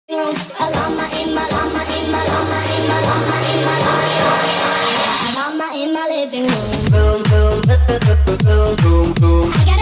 llama in my llama in my llama in my llama in my llama in my living room. Boom boom boom boom boom boom boom. I got